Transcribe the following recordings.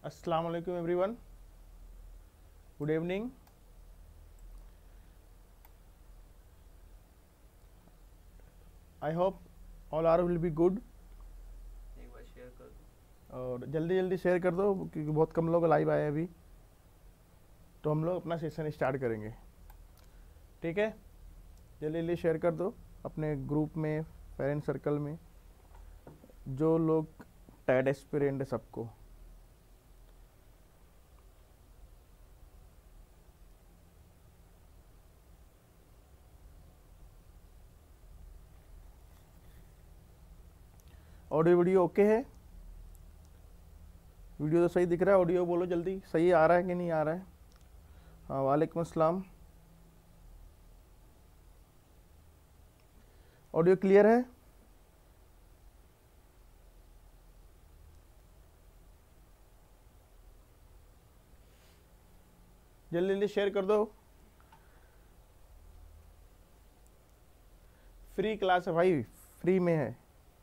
Assalamu alaikum everyone. Good evening. I hope all are will be good. एक बार share कर दो। और जल्दी जल्दी शेयर कर दो क्योंकि बहुत कम लोग लाइव आए हैं अभी, तो हम लोग अपना सेशन स्टार्ट करेंगे। ठीक है, जल्दी जल्दी शेयर कर दो अपने ग्रुप में, पेरेंट सर्कल में, जो लोग टैड एस्पिरेंट है सबको। ऑडियो वीडियो ओके है? वीडियो तो सही दिख रहा है, ऑडियो बोलो जल्दी, सही आ रहा है कि नहीं आ रहा है? हाँ, वालेकुम अस्सलाम। ऑडियो क्लियर है? जल्दी जल्दी शेयर कर दो। फ्री क्लास है भाई, फ्री में है।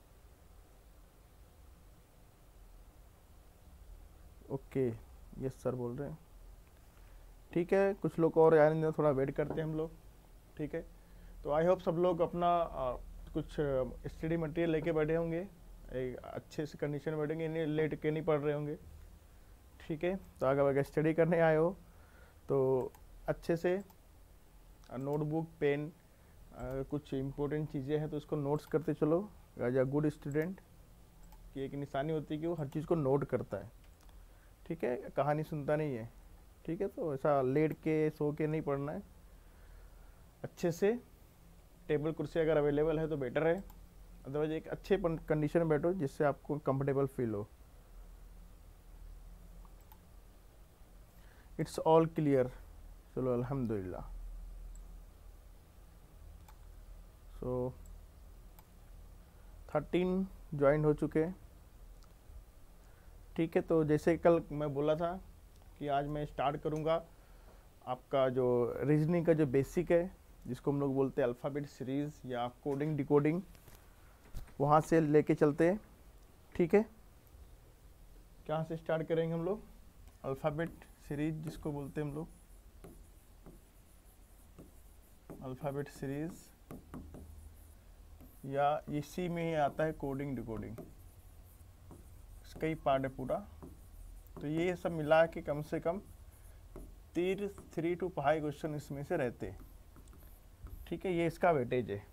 ओके, यस सर बोल रहे हैं। ठीक है, कुछ लोग और आने दो, थोड़ा वेट करते हैं हम लोग। ठीक है, तो आई होप सब लोग अपना कुछ स्टडी मटेरियल लेके बैठे होंगे, एक अच्छे से कंडीशन में बैठेंगे, इन्हें लेट के नहीं पढ़ रहे होंगे। ठीक है, तो अगर स्टडी करने आए हो तो अच्छे से नोटबुक पेन, कुछ इम्पोर्टेंट चीज़ें हैं तो उसको नोट्स करते चलो एज अ गुड स्टूडेंट। कि एक निशानी होती है कि वो हर चीज़ को नोट करता है। ठीक है, कहानी सुनता नहीं है। ठीक है, तो ऐसा लेट के सो के नहीं पढ़ना है, अच्छे से टेबल कुर्सी अगर अवेलेबल है तो बेटर है, अदरवाइज एक अच्छे कंडीशन में बैठो जिससे आपको कंफर्टेबल फील हो। इट्स ऑल क्लियर, चलो अल्हम्दुलिल्लाह। सो 13 ज्वाइन हो चुके। ठीक है, तो जैसे कल मैं बोला था कि आज मैं स्टार्ट करूँगा आपका जो रीजनिंग का जो बेसिक है, जिसको हम लोग बोलते हैं अल्फ़ाबेट सीरीज़ या कोडिंग डिकोडिंग, वहाँ से लेके चलते हैं। ठीक है, कहाँ से स्टार्ट करेंगे हम लोग? अल्फ़ाबेट सीरीज जिसको बोलते हैं हम लोग, अल्फ़ाबेट सीरीज़, या इसी में ही आता है कोडिंग डिकोडिंग, इसका ही पार्ट है पूरा। तो ये सब मिला के कम से कम 3 to 5 क्वेश्चन इसमें से रहते हैं। ठीक है, ये इसका वेटेज है।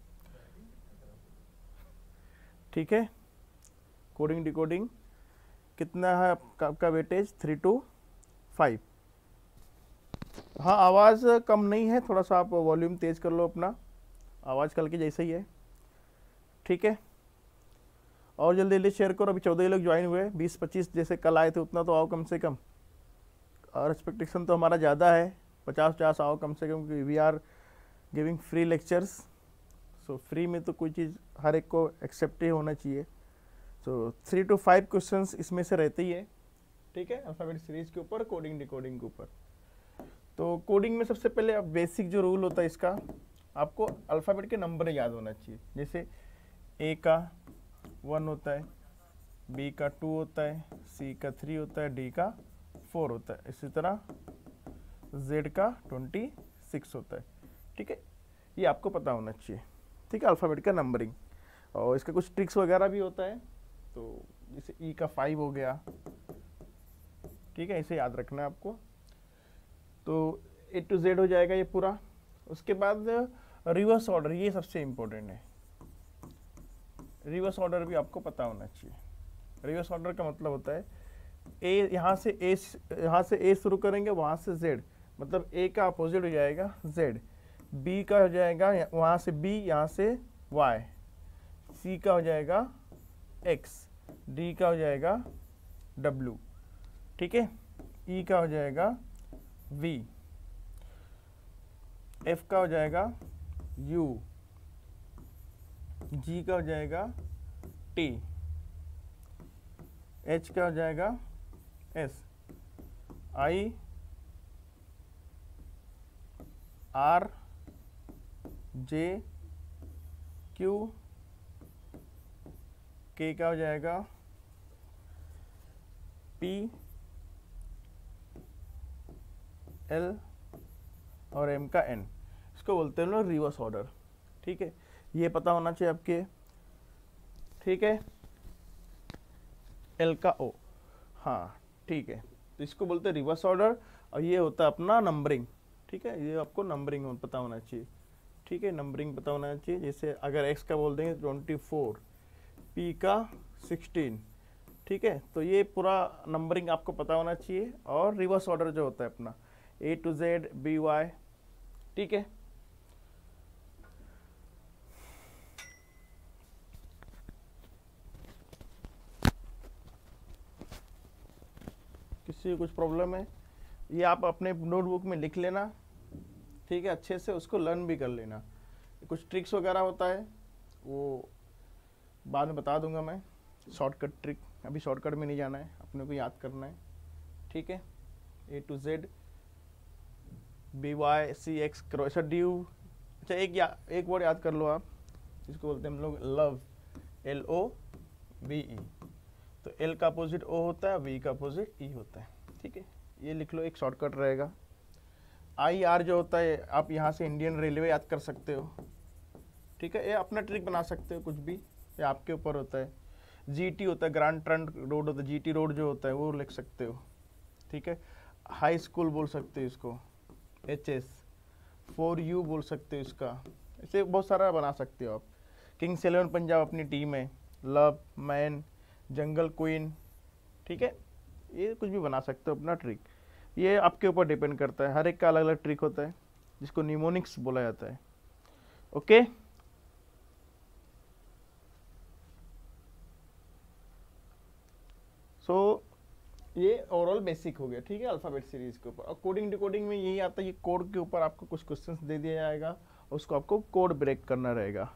ठीक है, कोडिंग डिकोडिंग कितना है आपका वेटेज? 3 to 5। हाँ, आवाज़ कम नहीं है, थोड़ा सा आप वॉल्यूम तेज़ कर लो अपना, आवाज़ कल के जैसा ही है। ठीक है, और जल्दी जल्दी शेयर करो। अभी 14 लोग ज्वाइन हुए, 20-25 जैसे कल आए थे उतना तो आओ कम से कम। और एक्सपेक्टेशन तो हमारा ज़्यादा है, 50-50 आओ कम से कम, क्योंकि we are giving free lectures. So free में तो कोई चीज़ हर एक को एक्सेप्ट ही होना चाहिए। सो 3 to 5 क्वेश्चंस इसमें से रहते ही है। ठीक है, अल्फ़ाबेट सीरीज के ऊपर, कोडिंग डिकोडिंग के ऊपर। तो कोडिंग में सबसे पहले अब बेसिक जो रूल होता है इसका, आपको अल्फ़ाबेट के नंबर याद होना चाहिए। जैसे ए का 1 होता है, बी का 2 होता है, सी का 3 होता है, डी का 4 होता है, इसी तरह जेड का 26 होता है। ठीक है, ये आपको पता होना चाहिए। ठीक है, अल्फ़ाबेट का नंबरिंग, और इसका कुछ ट्रिक्स वगैरह भी होता है। तो जैसे ई का 5 हो गया। ठीक है, इसे याद रखना है आपको। तो ए टू जेड हो जाएगा ये पूरा। उसके बाद रिवर्स ऑर्डर, ये सबसे इम्पोर्टेंट है। रिवर्स ऑर्डर भी आपको पता होना चाहिए। रिवर्स ऑर्डर का मतलब होता है ए, यहाँ से ए शुरू करेंगे, वहाँ से जेड, मतलब ए का अपोजिट हो जाएगा जेड, बी का हो जाएगा वहाँ से बी, यहाँ से वाई, सी का हो जाएगा एक्स, डी का हो जाएगा डब्ल्यू। ठीक है, ई का हो जाएगा वी, एफ का हो जाएगा यू, जी का हो जाएगा टी, एच का हो जाएगा S, I, R, J, Q, K का हो जाएगा पी, L और M का N, इसको बोलते हैं लोग रिवर्स ऑर्डर। ठीक है, ये पता होना चाहिए आपके। ठीक है, L का O, हाँ ठीक है, तो इसको बोलते हैं रिवर्स ऑर्डर, और ये होता है अपना नंबरिंग। ठीक है, ये आपको नंबरिंग पता होना चाहिए। ठीक है, नंबरिंग पता होना चाहिए। जैसे अगर X का बोल देंगे 24, P का 16। ठीक है, तो ये पूरा नंबरिंग आपको पता होना चाहिए। और रिवर्स ऑर्डर जो होता है अपना A to Z BY। ठीक है, किसी को कुछ प्रॉब्लम है, ये आप अपने नोटबुक में लिख लेना। ठीक है, अच्छे से उसको लर्न भी कर लेना। कुछ ट्रिक्स वगैरह होता है वो बाद में बता दूंगा मैं, शॉर्टकट ट्रिक। अभी शॉर्टकट में नहीं जाना है, अपने को याद करना है। ठीक है, A to Z BY CX cross ड्यू। अच्छा, एक वर्ड याद कर लो आप, इसको बोलते हैं हम लोग लव, LOVE। तो L का अपोजिट O होता है, V का अपोजिट E होता है। ठीक है, ये लिख लो, एक शॉर्टकट रहेगा। IR जो होता है, आप यहाँ से इंडियन रेलवे याद कर सकते हो। ठीक है, ये अपना ट्रिक बना सकते हो कुछ भी, ये आपके ऊपर होता है। GT होता है, ग्रांड ट्रंक रोड होता है, GT रोड जो होता है वो लिख सकते हो। ठीक है, हाई स्कूल बोल सकते हो इसको, HS। 4U बोल सकते हो इसका, ऐसे बहुत सारा बना सकते हो आप। किंग्स 11 पंजाब अपनी टीम है, लव, मैन, जंगल क्वीन। ठीक है, ये कुछ भी बना सकते हो अपना ट्रिक। ये आपके ऊपर डिपेंड करता है, हर एक का अलग अलग ट्रिक होता है, जिसको निमोनिक्स बोला जाता है। ओके, सो ये ओवरऑल बेसिक हो गया। ठीक है, अल्फाबेट सीरीज के ऊपर। और कोडिंग डिकोडिंग में यही आता है कि कोड के ऊपर आपको कुछ क्वेश्चंस दे दिया जाएगा, उसको आपको कोड ब्रेक करना रहेगा।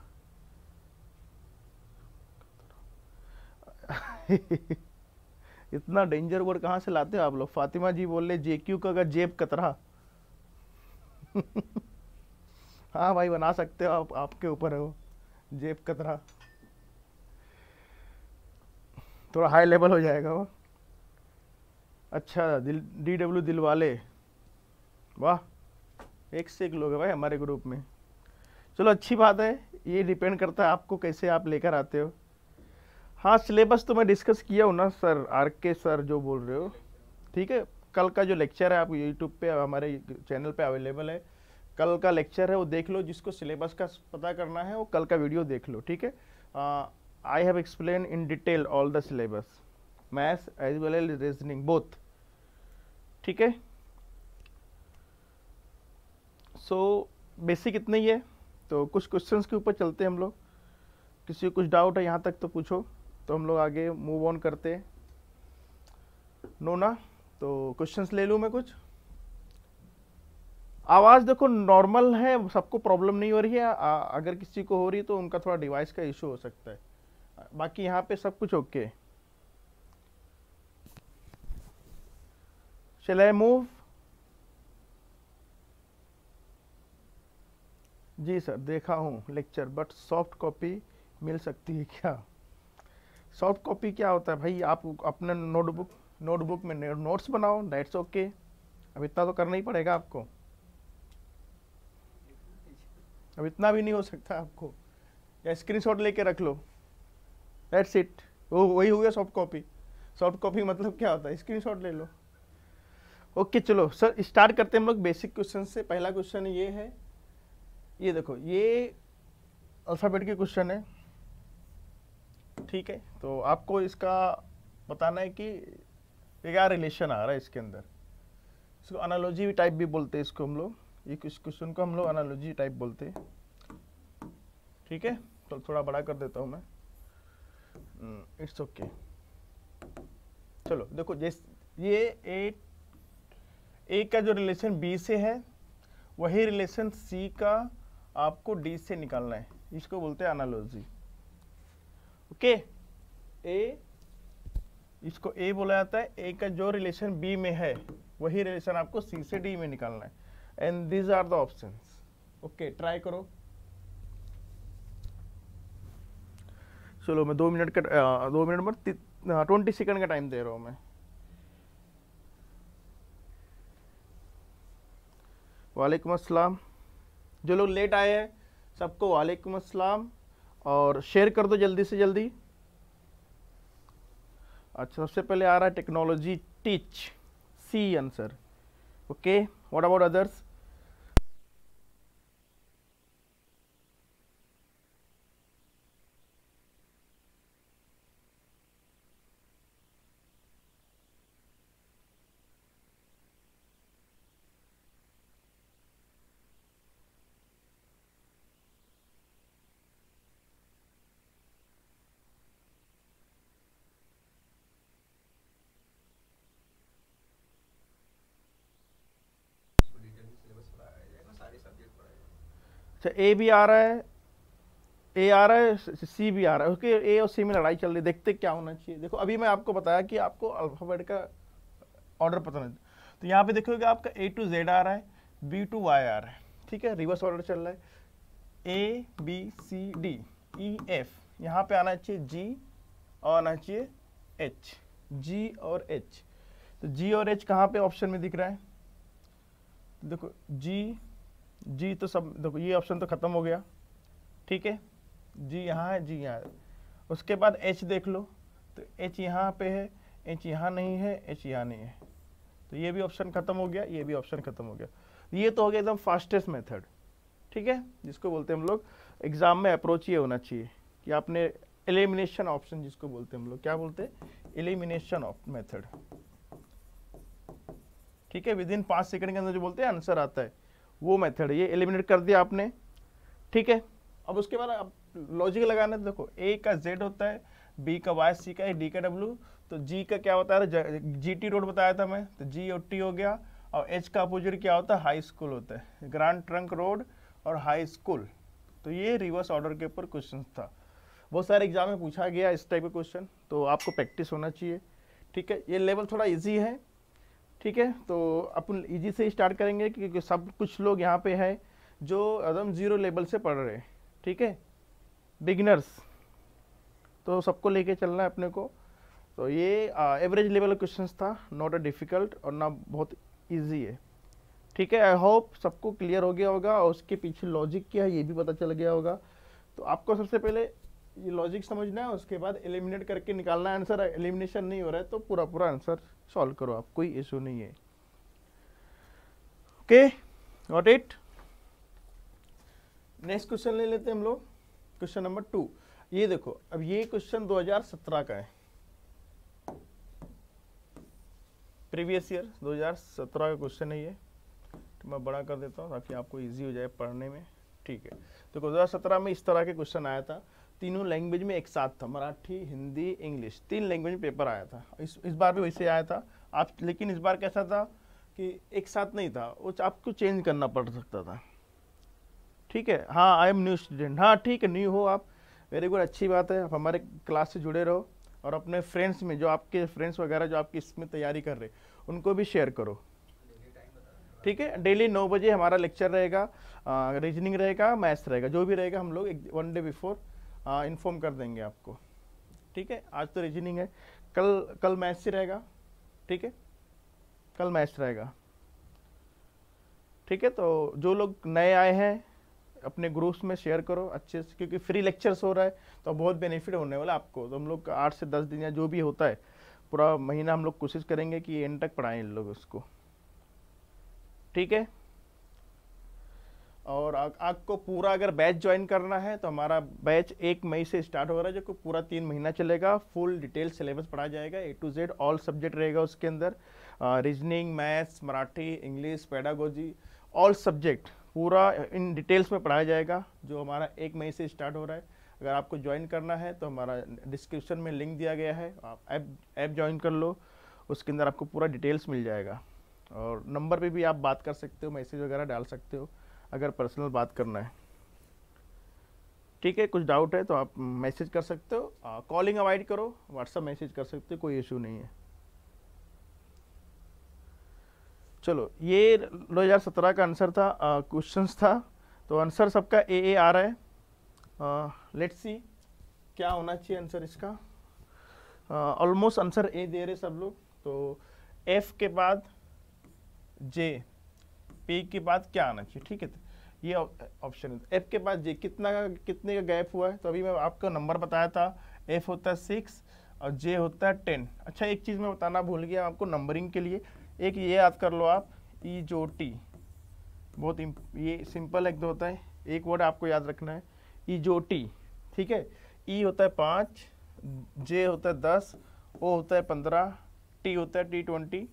इतना डेंजर वर्ड कहाँ से लाते हो आप लोग? फातिमा जी बोल रहे JQ का अगर जेब कतरा। हाँ भाई, बना सकते हो आप, आपके ऊपर है वो, जेब कतरा। थोड़ा हाई लेवल हो जाएगा वो। अच्छा, DW दिलवाले, वाह, एक से एक लोग है भाई हमारे ग्रुप में। चलो अच्छी बात है, ये डिपेंड करता है आपको कैसे आप लेकर आते हो। हाँ, सिलेबस तो मैं डिस्कस किया हूँ ना सर, RK सर जो बोल रहे हो। ठीक है, कल का जो लेक्चर है आप यूट्यूब पे हमारे चैनल पे अवेलेबल है। कल का लेक्चर है वो देख लो, जिसको सिलेबस का पता करना है वो कल का वीडियो देख लो। ठीक है, I have explain in detail all the syllabus, maths as well as reasoning both. ठीक है, सो बेसिक इतना ही है। तो कुछ क्वेश्चंस के ऊपर चलते हैं हम लोग। किसी को कुछ डाउट है यहाँ तक तो पूछो, तो हम लोग आगे मूव ऑन करते हैं। नो ना, तो क्वेश्चंस ले लूँ मैं कुछ। आवाज़ देखो नॉर्मल है, सबको प्रॉब्लम नहीं हो रही है। अगर किसी को हो रही है तो उनका थोड़ा डिवाइस का इशू हो सकता है, बाकी यहाँ पे सब कुछ ओके। Shall I move? जी सर, देखा हूँ लेक्चर, बट सॉफ्ट कॉपी मिल सकती है क्या? सॉफ्ट कॉपी क्या होता है भाई? आप अपने नोटबुक में नोट्स बनाओ, दैट्स ओके। अब इतना तो करना ही पड़ेगा आपको, अब इतना भी नहीं हो सकता आपको, या स्क्रीनशॉट लेके रख लो, दैट्स इट। वो वही हो गया सॉफ्ट कॉपी। सॉफ्ट कॉपी मतलब क्या होता है? स्क्रीनशॉट ले लो। ओके, चलो सर स्टार्ट करते हैं हम लोग बेसिक क्वेश्चन से। पहला क्वेश्चन ये है, ये देखो, ये अल्फ़ाबेट के क्वेश्चन है। ठीक है, तो आपको इसका बताना है कि क्या रिलेशन आ रहा है इसके अंदर। इसको एनालॉजी टाइप भी बोलते हैं इसको हम लोग, ये इस क्वेश्चन को हम लोग एनालॉजी टाइप बोलते हैं। ठीक है, तो थोड़ा बड़ा कर देता हूँ मैं, इट्स ओके। चलो देखो, जैसे ये ए का जो रिलेशन बी से है, वही रिलेशन सी का आपको डी से निकालना है, इसको बोलते हैं एनालॉजी। ओके, इसको ए बोला जाता है। ए का जो रिलेशन बी में है, वही रिलेशन आपको सी से डी में निकालना है। And these are the options. Okay, try करो। चलो मैं 2 मिनट का 2 मिनट में 20 सेकंड का टाइम दे रहा हूँ मैं। वालेकुम अस्सलाम। जो लोग लेट आए हैं सबको वालेकुम अस्सलाम, और शेयर कर दो जल्दी से जल्दी। अच्छा, सबसे पहले आ रहा है technology teach, C answer. Okay, what about others? उसको डिटेल में सिलेबस पढ़ाया जाएगा, सारे सब्जेक्ट पढ़ाए जाएंगे। अच्छा, ए भी आ रहा है, ए आ रहा है, सी भी आ रहा है। ओके, ए और सी में लड़ाई चल रही है, देखते क्या होना चाहिए। देखो अभी मैं आपको बताया कि आपको अल्फाबेट का ऑर्डर पता नहीं, तो यहाँ पे देखोगे आपका ए टू जेड आ रहा है, बी टू वाई आ रहा है, ठीक है, रिवर्स ऑर्डर चल रहा है। A B C D E F, यहाँ पे आना चाहिए जी और आना चाहिए एच, जी और एच। तो जी और एच कहाँ पे ऑप्शन में दिख रहा है? देखो जी तो सब, देखो ये ऑप्शन तो खत्म हो गया, ठीक है, जी यहाँ है, जी यहाँ है। उसके बाद एच देख लो, तो एच यहाँ पे है, एच यहाँ नहीं है, एच यहाँ नहीं है, तो ये भी ऑप्शन खत्म हो गया, ये भी ऑप्शन खत्म हो गया। ये तो हो गया एकदम फास्टेस्ट मेथड, ठीक है, जिसको बोलते हैं हम लोग एग्जाम में अप्रोच ये होना चाहिए कि आपने एलिमिनेशन ऑप्शन, जिसको बोलते हैं हम लोग, क्या बोलते हैं, एलिमिनेशन ऑफ मेथड, ठीक है, विद इन 5 सेकंड के अंदर जो बोलते हैं आंसर आता है, वो मेथड है। ये एलिमिनेट कर दिया आपने, ठीक है। अब उसके बाद आप लॉजिक लगाना है। देखो ए का जेड होता है, बी का वाई, सी का डी का डब्ल्यू, तो जी का क्या होता है, जी टी रोड बताया था मैं, तो जी और टी हो गया। और एच का अपोजिट क्या होता है, हाई स्कूल होता है, ग्रांड ट्रंक रोड और हाई स्कूल। तो ये रिवर्स ऑर्डर के ऊपर क्वेश्चन था, बहुत सारे एग्जाम में पूछा गया इस टाइप का क्वेश्चन, तो आपको प्रैक्टिस होना चाहिए, ठीक है। ये लेवल थोड़ा ईजी है, ठीक है, तो अपन इजी से ही स्टार्ट करेंगे क्योंकि सब कुछ लोग यहाँ पे है जो एकदम जीरो लेवल से पढ़ रहे हैं, ठीक है, बिगिनर्स, तो सबको लेके चलना है अपने को। तो ये एवरेज लेवल क्वेश्चंस था, नॉट अ डिफिकल्ट और ना बहुत इजी है, ठीक है। आई होप सबको क्लियर हो गया होगा और उसके पीछे लॉजिक क्या है ये भी पता चल गया होगा। तो आपको सबसे पहले ये लॉजिक समझना है, उसके बाद एलिमिनेट करके निकालना है आंसर। एलिमिनेशन नहीं हो रहा है तो पूरा पूरा आंसर सॉल्व करो आप, कोई इशू नहीं है। Okay, got it. Next question ले लेते हैं हम लोग, क्वेश्चन नंबर 2। ये देखो, अब ये क्वेश्चन 2017 का है, प्रीवियस ईयर 2017 का क्वेश्चन है ये, तो मैं बड़ा कर देता हूँ ताकि आपको इजी हो जाए पढ़ने में, ठीक है। तो 2017 में इस तरह के क्वेश्चन आया था, तीनों लैंग्वेज में एक साथ था, मराठी हिंदी इंग्लिश, 3 लैंग्वेज में पेपर आया था। इस बार भी वैसे आया था आप, लेकिन इस बार कैसा था कि एक साथ नहीं था, वो आपको चेंज करना पड़ सकता था, ठीक है। हाँ, आई एम न्यू स्टूडेंट, हाँ ठीक है, न्यू हो आप, वेरी गुड, अच्छी बात है, आप हमारे क्लास से जुड़े रहो और अपने फ्रेंड्स में, जो आपके फ्रेंड्स वगैरह जो आपकी इसमें तैयारी कर रहे उनको भी शेयर करो, ठीक है। डेली 9 बजे हमारा लेक्चर रहेगा, रीजनिंग रहेगा, मैथ्स रहेगा, जो भी रहेगा हम लोग 1 डे बिफोर इन्फॉर्म कर देंगे आपको, ठीक है। आज तो रीजनिंग है, कल मैथ्स ही रहेगा, ठीक है, कल मैथ्स रहेगा, ठीक है। तो जो लोग नए आए हैं अपने ग्रुप्स में शेयर करो अच्छे से, क्योंकि फ्री लेक्चर्स हो रहा है तो बहुत बेनिफिट होने वाला आपको। तो हम लोग 8 से 10 दिन या जो भी होता है, पूरा महीना हम लोग कोशिश करेंगे कि एंड तक पढ़ाएं इन लोग उसको, ठीक है। और आपको पूरा अगर बैच ज्वाइन करना है तो हमारा बैच 1 मई से स्टार्ट हो रहा है, जो पूरा 3 महीना चलेगा। फुल डिटेल सिलेबस पढ़ाया जाएगा, A to Z all subject रहेगा उसके अंदर, reasoning, maths, Marathi, English, pedagogy, all subject पूरा इन डिटेल्स में पढ़ाया जाएगा, जो हमारा 1 मई से स्टार्ट हो रहा है। अगर आपको ज्वाइन करना है तो हमारा डिस्क्रिप्शन में लिंक दिया गया है, आप ऐप ज्वाइन कर लो, उसके अंदर आपको पूरा डिटेल्स मिल जाएगा। और नंबर पे भी आप बात कर सकते हो, मैसेज वगैरह डाल सकते हो अगर पर्सनल बात करना है, ठीक है। कुछ डाउट है तो आप मैसेज कर सकते हो, कॉलिंग अवॉइड करो, व्हाट्सएप मैसेज कर सकते हो, कोई इशू नहीं है। चलो, ये 2017 का आंसर था, क्वेश्चंस था, तो आंसर सबका ए आ रहा है। लेट्स सी क्या होना चाहिए आंसर इसका। ऑलमोस्ट आंसर ए दे रहे सब लोग, तो एफ के बाद जे, पी के बाद क्या आना चाहिए, ठीक है। तो ये ऑप्शन है। एफ के बाद जे कितने का गैप हुआ है, तो अभी मैं आपको नंबर बताया था, एफ होता है 6 और जे होता है 10। अच्छा एक चीज़ मैं बताना भूल गया आपको नंबरिंग के लिए, एक ये याद कर लो आप, ई जो टी, बहुत ये सिंपल एक दो होता है, एक वर्ड आपको याद रखना है, ई जो टी, ठीक है। ई होता है 5, जे होता है 10, ओ होता है 15, टी होता है T20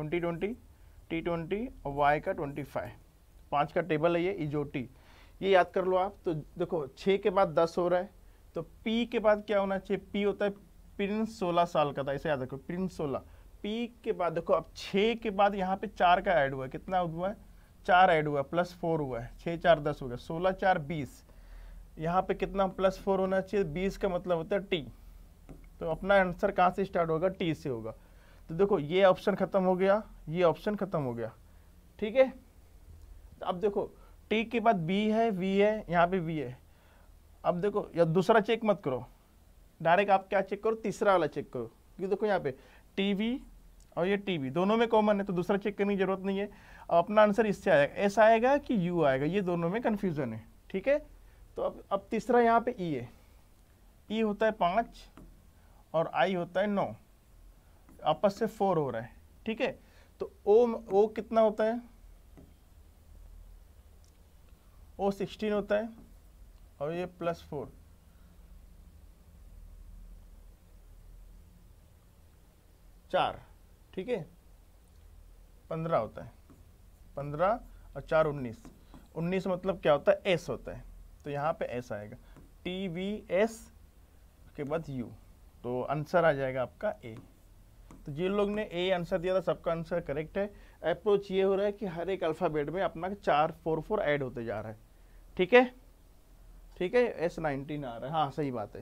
T20 और वाई का 25, 5 का टेबल है ये इजोटी, ये याद कर लो आप। तो देखो 6 के बाद 10 हो रहा है, तो पी के बाद क्या होना चाहिए, पी होता है प्रिंस 16 साल का था, इसे याद रखो प्रिंस 16। पी के बाद देखो अब 6 के बाद यहाँ पे 4 का ऐड हुआ है, कितना हुआ है, 4 ऐड हुआ है, +4 हुआ है, 6 4 10 हो गया, 16 4 20, यहाँ पे कितना +4 होना चाहिए, 20 का मतलब होता है टी। तो अपना आंसर कहाँ से स्टार्ट होगा, टी से होगा। तो देखो ये ऑप्शन खत्म हो गया, ये ऑप्शन खत्म हो गया, ठीक है। तो अब देखो टी के बाद बी है, वी है, यहाँ पे वी है। अब देखो या दूसरा चेक मत करो, डायरेक्ट आप क्या चेक करो, तीसरा वाला चेक करो, क्योंकि देखो यहाँ पे टीवी और ये टीवी दोनों में कॉमन है, तो दूसरा चेक करने की जरूरत नहीं है। अब अपना आंसर इससे आएगा, एस आएगा कि यू आएगा, ये दोनों में कंफ्यूजन है, ठीक है। तो अब तीसरा यहाँ पे ई है, ई होता है 5 और आई होता है 9, आपस से 4 हो रहा है, ठीक है। तो ओ कितना होता है, ओ 16 होता है और ये +4, 4, ठीक है, 15 होता है, 15 और 4 19, 19 मतलब क्या होता है, एस होता है, तो यहाँ पे एस आएगा, TVS के बाद यू, तो आंसर आ जाएगा आपका ए। तो जिन लोग ने ए आंसर दिया था सबका आंसर करेक्ट है। अप्रोच ये हो रहा है कि हर एक अल्फ़ाबेट में अपना 4 ऐड होते जा रहा है, ठीक है, ठीक है। S19 आ रहा है, हाँ सही बात है,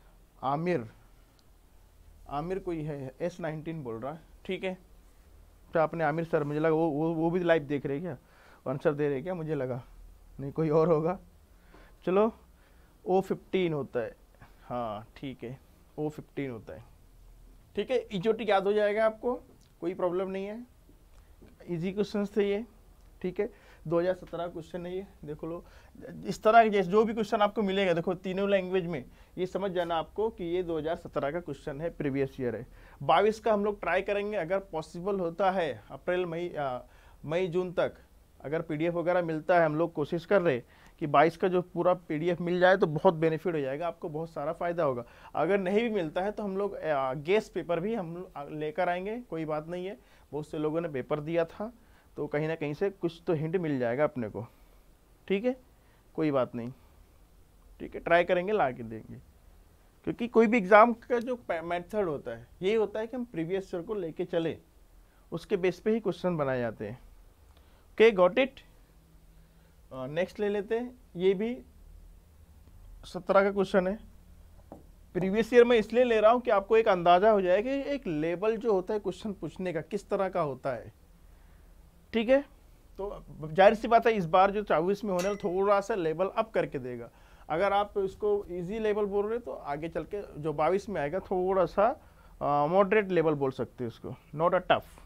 आमिर कोई है, S19 बोल रहा है, ठीक है। तो आपने आमिर सर, मुझे लगा वो भी लाइव देख रहे क्या, आंसर दे रहे क्या, मुझे लगा नहीं कोई और होगा। चलो O15 होता है, हाँ ठीक है, O15 होता है, ठीक है। इजोटिक याद हो जाएगा आपको, कोई प्रॉब्लम नहीं है, इजी क्वेश्चन थे ये, ठीक है। 2017 क्वेश्चन है ये, देखो लो इस तरह के जैसे जो भी क्वेश्चन आपको मिलेगा, देखो तीनों लैंग्वेज में, ये समझ जाना आपको कि ये 2017 का क्वेश्चन है, प्रीवियस ईयर है। 22 का हम लोग ट्राई करेंगे, अगर पॉसिबल होता है अप्रैल मई जून तक, अगर PDF वगैरह मिलता है, हम लोग कोशिश कर रहे हैं कि 22 का जो पूरा PDF मिल जाए तो बहुत बेनिफिट हो जाएगा, आपको बहुत सारा फायदा होगा। अगर नहीं भी मिलता है तो हम लोग गेस्ट पेपर भी हम लेकर आएंगे, कोई बात नहीं है, बहुत से लोगों ने पेपर दिया था, तो कहीं ना कहीं से कुछ तो हिंट मिल जाएगा अपने को, ठीक है, कोई बात नहीं, ठीक है, ट्राई करेंगे, ला के देंगे। क्योंकि कोई भी एग्ज़ाम का जो मेथड होता है यही होता है कि हम प्रीवियस ईयर को लेके चले, उसके बेस पे ही क्वेश्चन बनाए जाते हैं। Okay, got it. नेक्स्ट ले लेते हैं, ये भी 17 का क्वेश्चन है, प्रीवियस ईयर में इसलिए ले रहा हूँ कि आपको एक अंदाजा हो जाए कि एक लेवल जो होता है क्वेश्चन पूछने का किस तरह का होता है, ठीक है। तो जाहिर सी बात है इस बार जो 24 में होने वाला थोड़ा सा लेवल अप करके देगा। अगर आप इसको इजी लेवल बोल रहे हो तो आगे चल के जो 22 में आएगा थोड़ा सा मॉडरेट लेवल बोल सकते हैं उसको, नॉट अ टफ।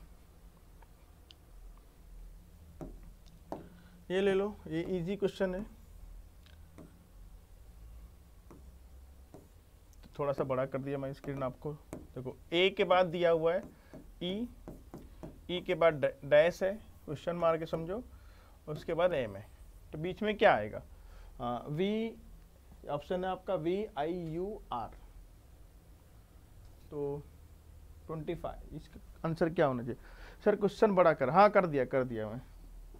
ये ले लो, ये इजी क्वेश्चन है, तो थोड़ा सा बड़ा कर दिया मैं स्क्रीन आपको। देखो ए के बाद दिया हुआ है ई के बाद डैश है, क्वेश्चन मार के समझो, उसके बाद एम है, तो बीच में क्या आएगा, वी ऑप्शन है आपका VIUR, तो 25, इसका आंसर क्या होना चाहिए सर, क्वेश्चन बड़ा कर, हाँ कर दिया मैं।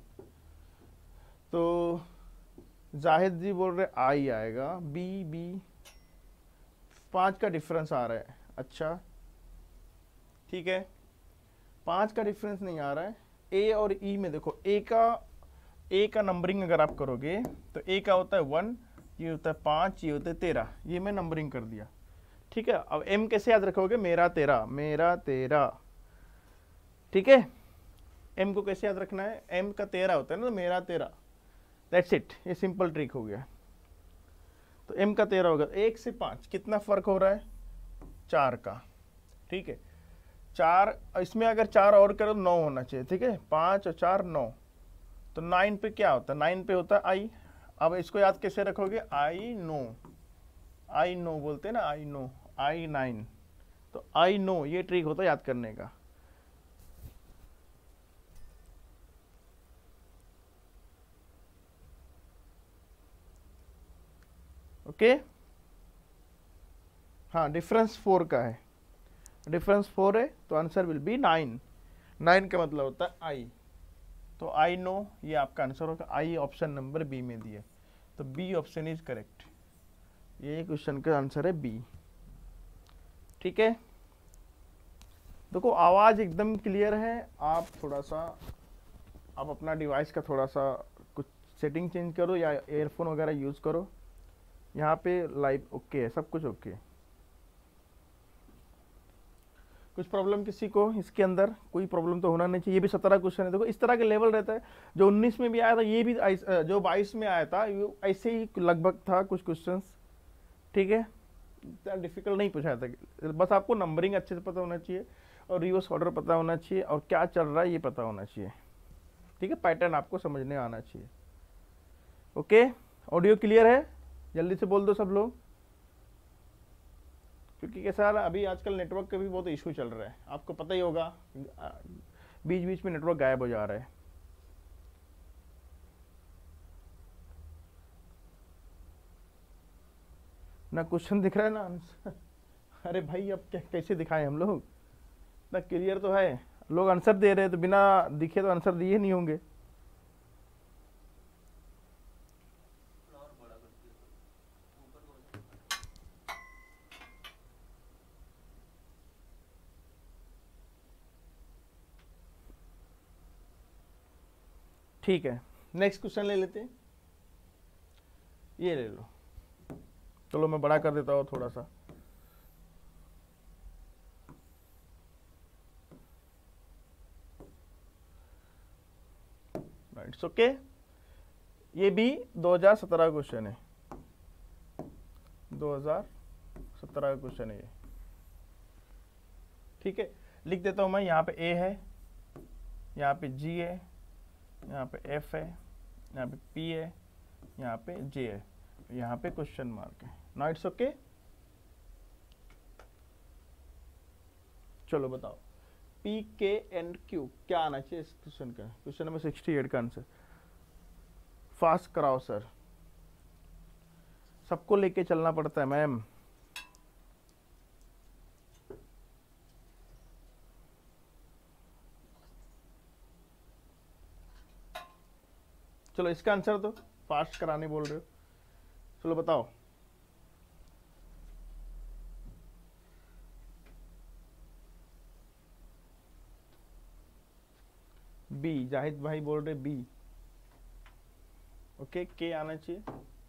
तो जाहिद जी बोल रहे आई आएगा, बी 5 का डिफरेंस आ रहा है, अच्छा ठीक है, 5 का डिफरेंस नहीं आ रहा है। ए और ई में देखो, ए का नंबरिंग अगर आप करोगे तो ए का होता है 1, ये होता है 5, ये होता है 13, ये मैं नंबरिंग कर दिया, ठीक है। अब एम कैसे याद रखोगे, मेरा तेरा, ठीक है। एम को कैसे याद रखना है, एम का 13 होता है ना, मेरा तेरा, दैट्स इट, ये सिंपल ट्रिक हो गया। तो एम का 13 होगा, 1 से 5 कितना फर्क हो रहा है, 4 का, ठीक है। 4 इसमें अगर 4 और करो 9 होना चाहिए, ठीक है, 5 और 4 9, तो 9 पे क्या होता है, 9 पे होता है आई। अब इसको याद कैसे रखोगे, आई नो बोलते हैं ना, आई नो, आई 9, तो आई नो, ये ट्रिक होता है याद करने का। ओके हाँ, डिफरेंस 4 का है, डिफरेंस 4 है, तो आंसर विल बी 9। 9 का मतलब होता है आई, तो आई नो ये आपका आंसर होगा। आई ऑप्शन नंबर बी में दिया, तो बी ऑप्शन इज करेक्ट, ये क्वेश्चन का आंसर है बी। ठीक है, देखो आवाज़ एकदम क्लियर है। आप थोड़ा सा, आप अपना डिवाइस का थोड़ा सा कुछ सेटिंग चेंज करो या एयरफोन वगैरह यूज़ करो। यहाँ पे लाइव ओके है, सब कुछ ओके। कुछ प्रॉब्लम किसी को इसके अंदर, कोई प्रॉब्लम तो होना नहीं चाहिए। ये भी 17 क्वेश्चन है। देखो इस तरह के लेवल रहता है, जो 19 में भी आया था, ये भी जो 22 में आया था, ऐसे ही लगभग था कुछ क्वेश्चंस। ठीक है, इतना डिफिकल्ट नहीं पूछा था, बस आपको नंबरिंग अच्छे से पता होना चाहिए और रिवर्स ऑर्डर पता होना चाहिए और क्या चल रहा है ये पता होना चाहिए। ठीक है, पैटर्न आपको समझने आना चाहिए। ओके, ऑडियो क्लियर है? जल्दी से बोल दो सब लोग, क्योंकि कैसा है अभी आजकल नेटवर्क का भी बहुत इशू चल रहा है, आपको पता ही होगा, बीच बीच में नेटवर्क गायब हो जा रहा है। ना क्वेश्चन दिख रहा है ना आंसर। अरे भाई अब क्या कैसे दिखाएं हम लोग, ना क्लियर तो है, लोग आंसर दे रहे हैं, तो बिना दिखे तो आंसर दिए नहीं होंगे। और बड़ा करती है ऊपर को हो जाए। ठीक है, नेक्स्ट क्वेश्चन ले लेते हैं, ये ले लो। चलो मैं बड़ा कर देता हूँ थोड़ा सा। इट्स ओके, ये भी 2017 क्वेश्चन है, 2017 का क्वेश्चन है ये। ठीक है, लिख देता हूं मैं। यहाँ पे ए है, यहाँ पे जी है, यहाँ पे एफ है, यहाँ पे पी है, यहाँ पे जे है, यहाँ पे क्वेश्चन मार्क है। Now it's okay. चलो बताओ, पी के एंड क्यू क्या आना चाहिए इस क्वेश्चन का, क्वेश्चन नंबर 68 का आंसर। फास्ट कराओ सर, सबको लेके चलना पड़ता है मैम। चलो इसका आंसर तो फास्ट कराने बोल रहे हो, चलो बताओ। बी, जाहिद भाई बोल रहे बी। ओके, के आना चाहिए।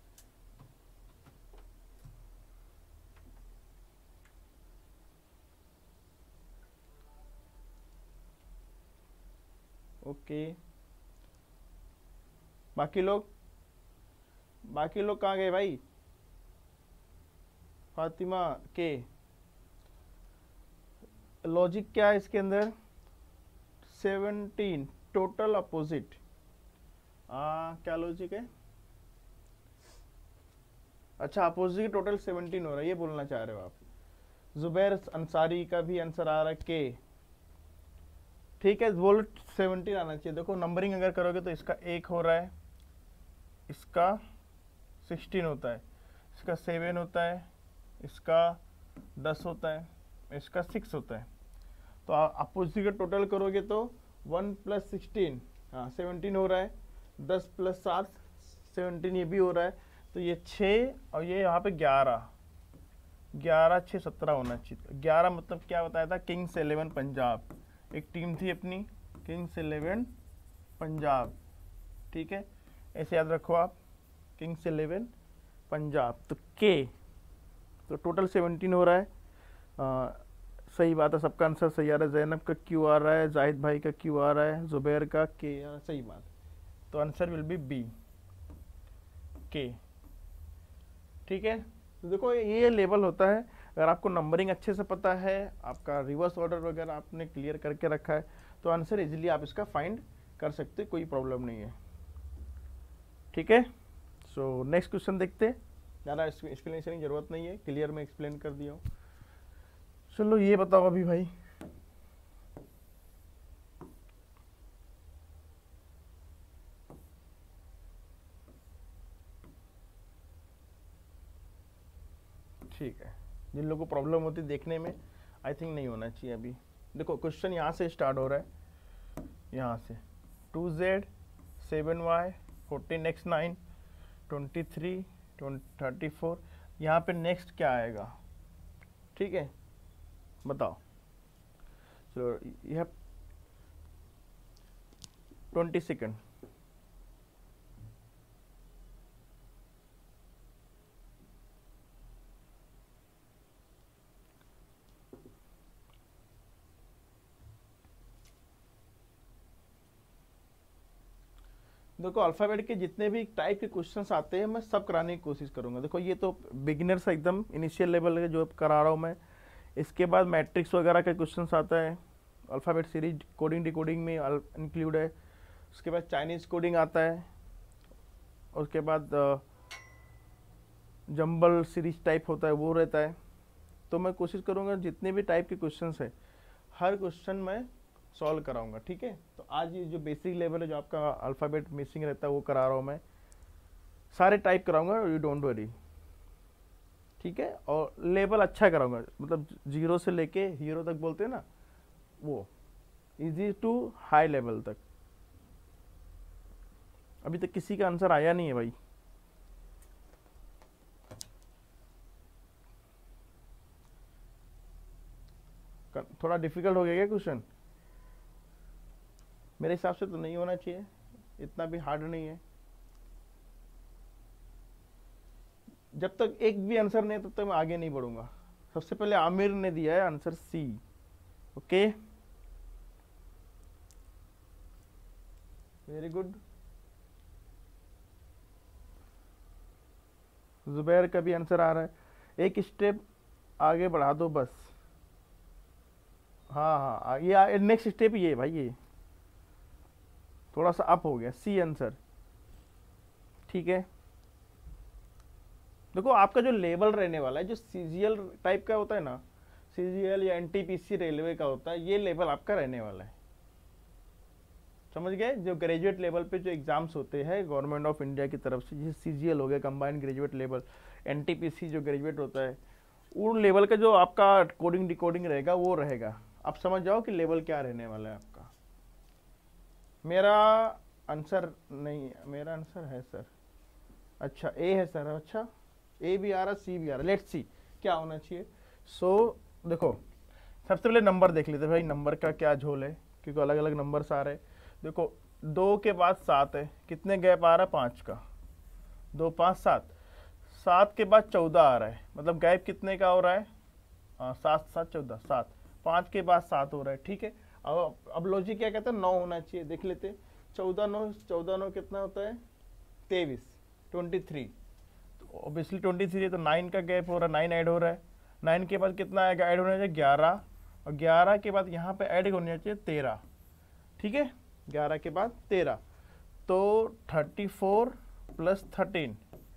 ओके, बाकी लोग कहाँ गए भाई? फातिमा के, लॉजिक क्या है इसके अंदर? 17 टोटल अपोजिट, क्या लॉजिक है? अच्छा, अपोजिट टोटल 17 हो रहा है, ये बोलना चाह रहे हो आप। जुबैर अंसारी का भी आंसर आ रहा है के। ठीक है, बोलो 17 आना चाहिए। देखो नंबरिंग अगर करोगे तो इसका 1 हो रहा है, इसका 16 होता है, इसका 7 होता है, इसका 10 होता है, इसका 6 होता है। तो अपोजिट का टोटल करोगे तो 1 + 16, हाँ 17 हो रहा है, 10 + 7 17 ये भी हो रहा है, तो ये 6 और ये यहाँ पे 11, 11 6 17 होना चाहिए। 11 मतलब क्या बताया था? किंग्स 11 पंजाब, एक टीम थी अपनी किंग्स 11 पंजाब। ठीक है, ऐसे याद रखो आप, किंग्स 11 पंजाब। तो के, तो टोटल 17 हो रहा है। सही बात है, सबका आंसर सही आ रहा है। जैनब का क्यू आ रहा है, जाहिद भाई का क्यू आ रहा है, जुबैर का के आ रहा है, सही बात। तो आंसर विल बी बी, के। ठीक है, तो देखो ये लेवल होता है। अगर आपको नंबरिंग अच्छे से पता है, आपका रिवर्स ऑर्डर वगैरह आपने क्लियर करके रखा है, तो आंसर इजीली आप इसका फाइंड कर सकते, कोई प्रॉब्लम नहीं है। ठीक है। सो नेक्स्ट क्वेश्चन देखते हैं, ज़्यादा एक्सप्लेनेशन की जरूरत नहीं है, क्लियर में एक्सप्लेन कर दिया हूँ। चलो ये बताओ अभी भाई, ठीक है, जिन लोगों को प्रॉब्लम होती है देखने में, आई थिंक नहीं होना चाहिए अभी। देखो क्वेश्चन यहाँ से स्टार्ट हो रहा है, यहाँ से 2z 7y 14x 9 23 34, यहाँ पे नेक्स्ट क्या आएगा, ठीक है बताओ। चलो यह 20 सेकेंड, देखो अल्फ़ाबेट के जितने भी टाइप के क्वेश्चंस आते हैं मैं सब कराने की कोशिश करूंगा। देखो ये तो बिगिनर्स एकदम इनिशियल लेवल के जो करा रहा हूँ मैं, इसके बाद मैट्रिक्स वगैरह के क्वेश्चंस आता है, अल्फ़ाबेट सीरीज कोडिंग डिकोडिंग में इंक्लूड है, उसके बाद चाइनीज़ कोडिंग आता है, उसके बाद जंबल सीरीज टाइप होता है वो रहता है। तो मैं कोशिश करूँगा जितने भी टाइप के क्वेश्चंस है हर क्वेश्चन मैं सॉल्व कराऊंगा, ठीक है। तो आज ये जो बेसिक लेवल है जो आपका अल्फ़ाबेट मिसिंग रहता है वो करा रहा हूँ मैं, सारे टाइप कराऊंगा, यू डोंट वरी, ठीक है। और लेवल अच्छा कराऊंगा, मतलब 0 से लेके हीरो तक बोलते हैं ना, वो इजी टू हाई लेवल तक। अभी तक किसी का आंसर आया नहीं है भाई, थोड़ा डिफिकल्ट हो गया क्या क्वेश्चन? मेरे हिसाब से तो नहीं होना चाहिए, इतना भी हार्ड नहीं है। जब तक एक भी आंसर नहीं तब तक मैं आगे नहीं बढ़ूंगा। सबसे पहले आमिर ने दिया है answer C, okay very good. Zubair का भी आंसर आ रहा है, एक स्टेप आगे बढ़ा दो बस। हाँ हाँ ये नेक्स्ट स्टेप ये भाई, ये थोड़ा सा अप हो गया, सी आंसर, ठीक है। देखो आपका जो लेवल रहने वाला है, जो सीजीएल टाइप का होता है ना, सीजीएल या एनटीपीसी रेलवे का होता है, ये लेवल आपका रहने वाला है, समझ गए। जो ग्रेजुएट लेवल पे जो एग्जाम्स होते हैं गवर्नमेंट ऑफ इंडिया की तरफ से, जैसे सीजीएल हो गया कंबाइंड ग्रेजुएट लेवल, एनटीपीसी जो ग्रेजुएट होता है, उन लेवल का जो आपका कोडिंग डिकोडिंग रहेगा वो रहेगा। आप समझ जाओ कि लेवल क्या रहने वाला है आपका। मेरा आंसर नहीं, मेरा आंसर है सर, अच्छा ए है सर, अच्छा ए भी आ रहा सी भी आ रहा, लेट्स सी क्या होना चाहिए। सो देखो सबसे पहले नंबर देख लेते भाई, नंबर का क्या झोल है, क्योंकि अलग अलग नंबर आ रहे हैं। देखो 2 के बाद 7 है, कितने गैप आ रहा है 5 का, 2 5 7, 7 के बाद 14 आ रहा है, मतलब गैप कितने का हो रहा है, 7 7 14 7, 5 के बाद 7 हो रहा है, ठीक है। अब लॉजिक क्या कहता है, 9 होना चाहिए, देख लेते। 14 9 कितना होता है 23, 23, तो ऑब्वियसली 23 है, तो 9 का गैप हो रहा है, 9 ऐड हो रहा है। 9 के बाद कितना आएगा, ऐड होना चाहिए 11, और 11 के बाद यहाँ पे ऐड होना चाहिए 13, ठीक है। 11 के बाद 13, तो 34 प्लस 13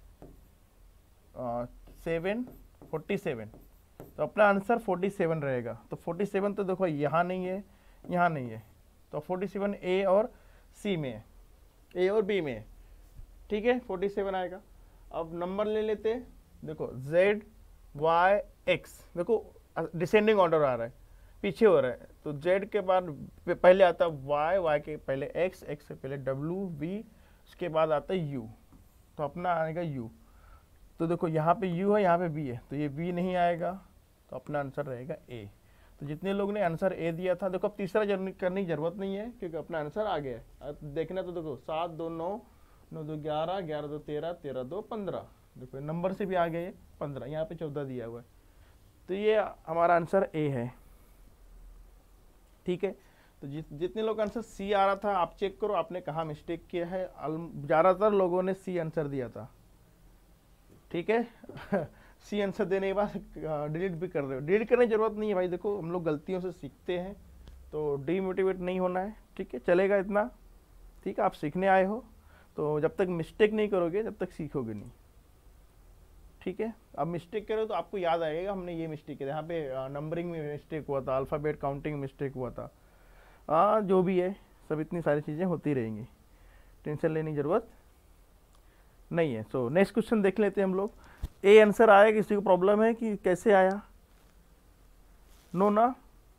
7 47, तो अपना आंसर 47 रहेगा। तो 47 तो देखो यहाँ नहीं है, यहाँ नहीं है, तो 47 ए और सी में है, ए और बी में है, ठीक है 47 आएगा। अब नंबर ले लेते हैं, देखो z y x, देखो डिसेंडिंग ऑर्डर आ रहा है, पीछे हो रहा है, तो z के बाद पहले आता है y, y के पहले x, x से पहले w, v, उसके बाद आता है u, तो अपना आएगा u। तो देखो यहाँ पे u है, यहाँ पे v है, तो ये v नहीं आएगा, तो अपना आंसर रहेगा a। तो जितने लोग ने आंसर ए दिया था, देखो अब तीसरा करने की जरूरत नहीं है क्योंकि अपना आंसर आ गया है। देखना तो देखो 7 2 9 9 2 11 11 2 13 13 2 15, देखो नंबर से भी आ गए 15, यहाँ पे 14 दिया हुआ है, तो ये हमारा आंसर ए है, ठीक है। तो जितने लोग आंसर सी आ रहा था आप चेक करो आपने कहाँ मिस्टेक किया है। ज़्यादातर लोगों ने सी आंसर दिया था, ठीक है। सी आंसर देने के बाद डिलीट भी कर रहे हो, डिलीट करने की जरूरत नहीं है भाई, देखो हम लोग गलतियों से सीखते हैं, तो डीमोटिवेट नहीं होना है, ठीक है, चलेगा इतना, ठीक है, आप सीखने आए हो। तो जब तक मिस्टेक नहीं करोगे तब तक सीखोगे नहीं, ठीक है। अब मिस्टेक करो तो आपको याद आएगा हमने ये मिस्टेक किया, यहाँ पे नंबरिंग में मिस्टेक हुआ था, अल्फ़ाबेट काउंटिंग में मिस्टेक हुआ था, जो भी है सब इतनी सारी चीज़ें होती रहेंगी, टेंशन लेने की ज़रूरत नहीं है। सो नेक्स्ट क्वेश्चन देख लेते हैं हम लोग। ए आंसर आया, किसी को प्रॉब्लम है कि कैसे आया? नो ना?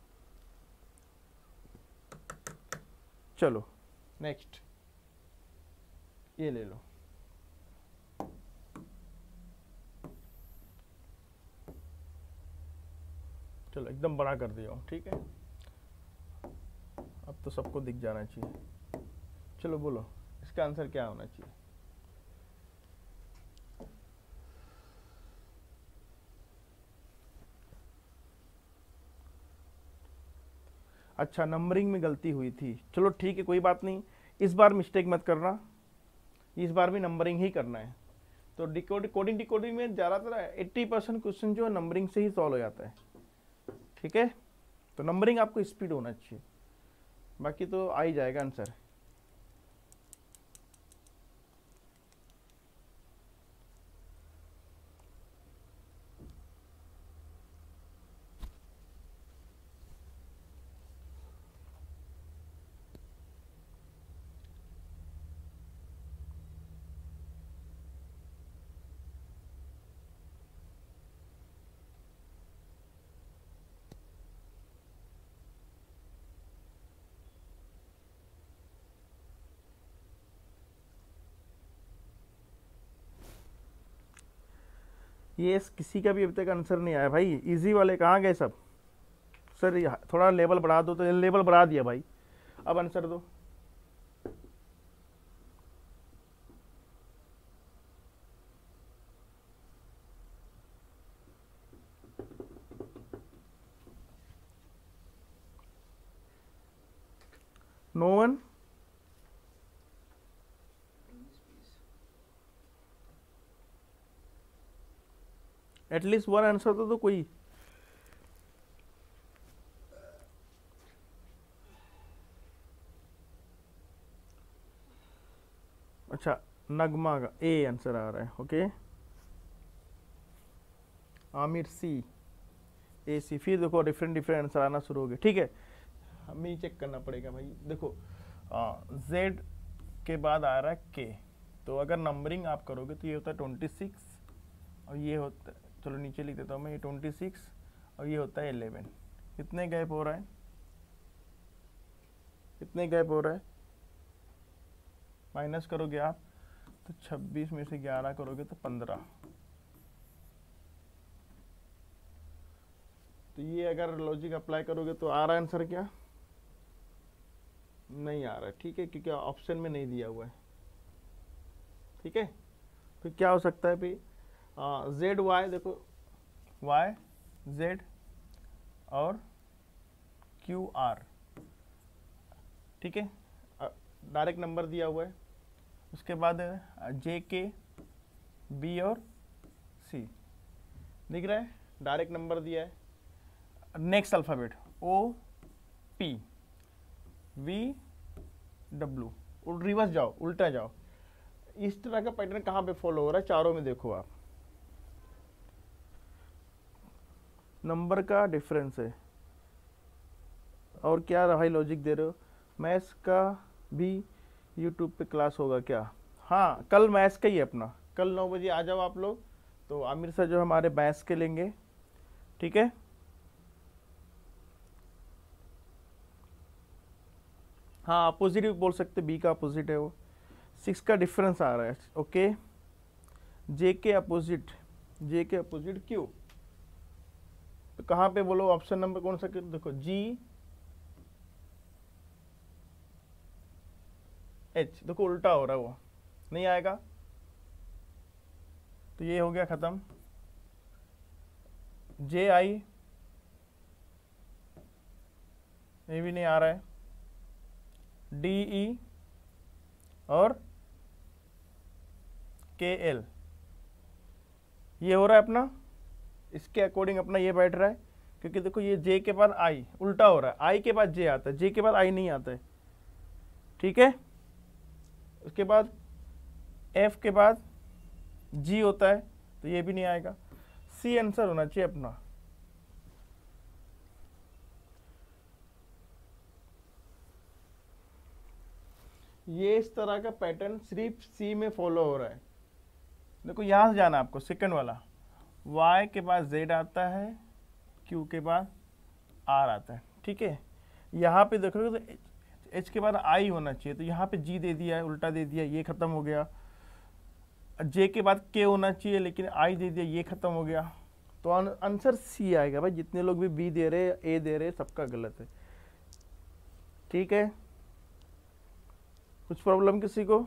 चलो नेक्स्ट ये ले लो। चलो एकदम बड़ा कर दिया हूँ, ठीक है, अब तो सबको दिख जाना चाहिए। चलो बोलो इसका आंसर क्या होना चाहिए? अच्छा, नंबरिंग में गलती हुई थी, चलो ठीक है कोई बात नहीं, इस बार मिस्टेक मत करना, इस बार भी नंबरिंग ही करना है। तो कोडिंग डिकोडिंग में ज़्यादातर 80% क्वेश्चन जो है नंबरिंग से ही सॉल्व हो जाता है, ठीक है। तो नंबरिंग आपको स्पीड होना चाहिए, बाकी तो आ ही जाएगा आंसर। ये किसी का भी अभी तक आंसर नहीं आया भाई, इजी वाले कहाँ गए सब? सर थोड़ा लेवल बढ़ा दो, तो लेवल बढ़ा दिया भाई, अब आंसर दो। No one? At least one answer तो कोई। अच्छा, नगमा का ए आंसर आ रहा है, ओके। आमिर सी, ए सी, फिर देखो डिफरेंट आंसर आना शुरू हो गए, ठीक है। हमें ही चेक करना पड़ेगा भाई, देखो जेड के बाद आ रहा है के, तो अगर नंबरिंग आप करोगे तो ये होता है 26 और ये होता है, चलो नीचे लिख देता हूँ मैं, ये 26 और ये होता है 11। कितने गैप हो रहा है? कितने गैप हो रहा है? माइनस करोगे आप तो 26 में से 11 करोगे तो 15। तो ये अगर लॉजिक अप्लाई करोगे तो आ रहा है आंसर क्या? नहीं आ रहा है, ठीक है, क्योंकि ऑप्शन में नहीं दिया हुआ है, ठीक है। फिर क्या हो सकता है भाई? जेड वाई, देखो वाई जेड और क्यू आर, ठीक है, डायरेक्ट नंबर दिया हुआ है। उसके बाद जे के बी और सी दिख रहा है, डायरेक्ट नंबर दिया है। Next alphabet O P V W, reverse जाओ, उल्टा जाओ। इस तरह का पैटर्न कहाँ पे फॉलो हो रहा है? चारों में देखो आप, नंबर का डिफरेंस है। और क्या भाई लॉजिक दे रहे हो? मैथ्स का भी यूट्यूब पे क्लास होगा क्या? हाँ, कल मैथ्स का ही है अपना, कल 9 बजे आ जाओ आप लोग। तो आमिर सर जो हमारे मैथ्स के लेंगे, ठीक है। हाँ, अपोजिट भी बोल सकते, बी का अपोजिट है वो। 6 का डिफरेंस आ रहा है, ओके। जे के अपोजिट, जे के अपोजिट क्यू, तो कहाँ पे बोलो? ऑप्शन नंबर कौन सा? देखो जी एच, देखो उल्टा हो रहा है, वो नहीं आएगा, तो ये हो गया खत्म। जे आई, ये भी नहीं आ रहा है। डी ई और के एल, ये हो रहा है अपना, इसके अकॉर्डिंग अपना ये बैठ रहा है, क्योंकि देखो ये जे के बाद आई उल्टा हो रहा है, आई के बाद जे आता है, जे के बाद आई नहीं आता है, ठीक है। उसके बाद एफ के बाद जी होता है तो ये भी नहीं आएगा। सी आंसर होना चाहिए अपना। ये इस तरह का पैटर्न सिर्फ सी में फॉलो हो रहा है। देखो यहां से जाना आपको, सेकंड वाला y के बाद z आता है, q के बाद r आता है, ठीक है। यहाँ पे देखोगे तो h के बाद i होना चाहिए, तो यहाँ पे g दे दिया है, उल्टा दे दिया, ये खत्म हो गया। j के बाद k होना चाहिए लेकिन i दे दिया, ये खत्म हो गया। तो आंसर सी आएगा भाई। जितने लोग भी बी दे रहे, ए दे रहे, सबका गलत है, ठीक है। कुछ प्रॉब्लम किसी को?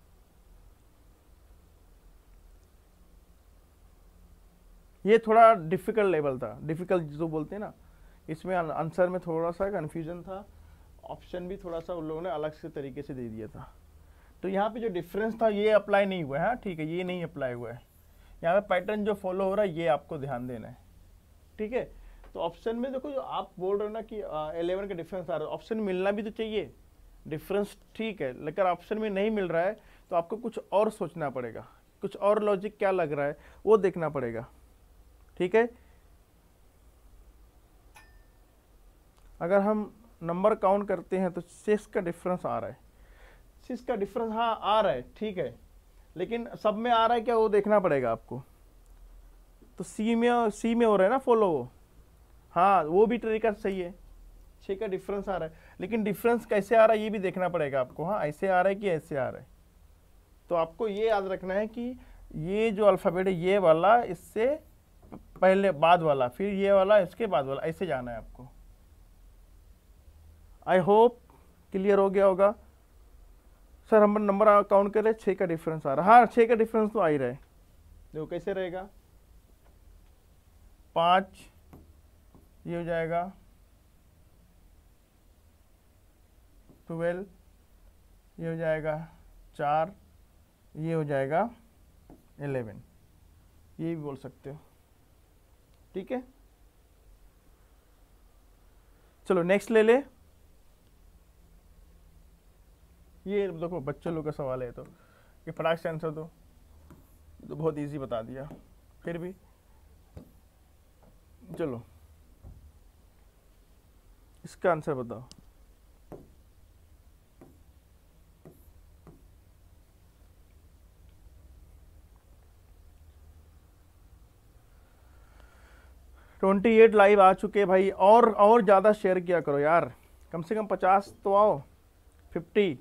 ये थोड़ा डिफिकल्ट लेवल था, डिफिकल्ट जो बोलते हैं ना, इसमें आंसर में थोड़ा सा कन्फ्यूजन था। ऑप्शन भी थोड़ा सा उन लोगों ने अलग से तरीके से दे दिया था। तो यहाँ पे जो डिफरेंस था ये अप्लाई नहीं हुआ है, हाँ ठीक है, ये नहीं अप्लाई हुआ है। यहाँ पे पैटर्न जो फॉलो हो रहा है ये आपको ध्यान देना है, ठीक है। तो ऑप्शन में देखो, जो आप बोल रहे हो ना कि 11 का डिफरेंस आ रहा है, ऑप्शन मिलना भी तो चाहिए। डिफरेंस ठीक है, लेकिन ऑप्शन में नहीं मिल रहा है तो आपको कुछ और सोचना पड़ेगा, कुछ और लॉजिक क्या लग रहा है वो देखना पड़ेगा, ठीक है। अगर हम नंबर काउंट करते हैं तो 6 का डिफरेंस आ रहा है, 6 का डिफरेंस हाँ आ रहा है, ठीक है, लेकिन सब में आ रहा है क्या वो देखना पड़ेगा आपको। तो सी में हो रहा है ना फॉलो वो, हाँ वो भी तरीका सही है। 6 का डिफरेंस आ रहा है, लेकिन डिफरेंस कैसे आ रहा है ये भी देखना पड़ेगा आपको, हाँ ऐसे आ रहा है कि ऐसे आ रहा है। तो आपको ये याद रखना है कि ये जो अल्फ़ाबेट है ये वाला इससे पहले बाद वाला, फिर ये वाला इसके बाद वाला, ऐसे जाना है आपको। आई होप क्लियर हो गया होगा। सर हम नंबर काउंट करें, 6 का डिफरेंस आ रहा है, हाँ 6 का डिफरेंस तो आ ही रहा है। देखो कैसे रहेगा, 5 ये हो जाएगा, 12 ये हो जाएगा, 4 ये हो जाएगा, 11 ये भी बोल सकते हो, ठीक है। चलो नेक्स्ट ले ले। ये देखो बच्चे लोग का सवाल है तो ये फटाक से आंसर दो, तो बहुत इजी बता दिया, फिर भी चलो इसका आंसर बताओ। ट्वेंटी 28 लाइव आ चुके भाई, और ज़्यादा शेयर किया करो यार, कम से कम 50 तो आओ, 50।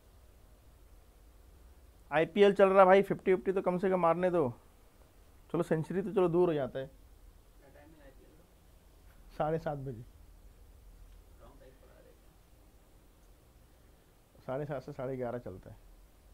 आईपीएल चल रहा भाई, 50 तो कम से कम मारने दो। चलो सेंचुरी तो चलो दूर हो जाता है। 7:30 बजे, 7:30 से 11:30 चलता है।